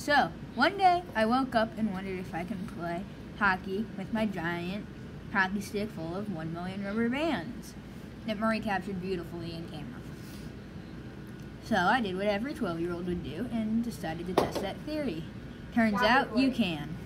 So, one day I woke up and wondered if I can play hockey with my giant hockey stick full of 1 million rubber bands that Murray captured beautifully in camera. So I did what every 12-year-old would do and decided to test that theory. Turns out you can.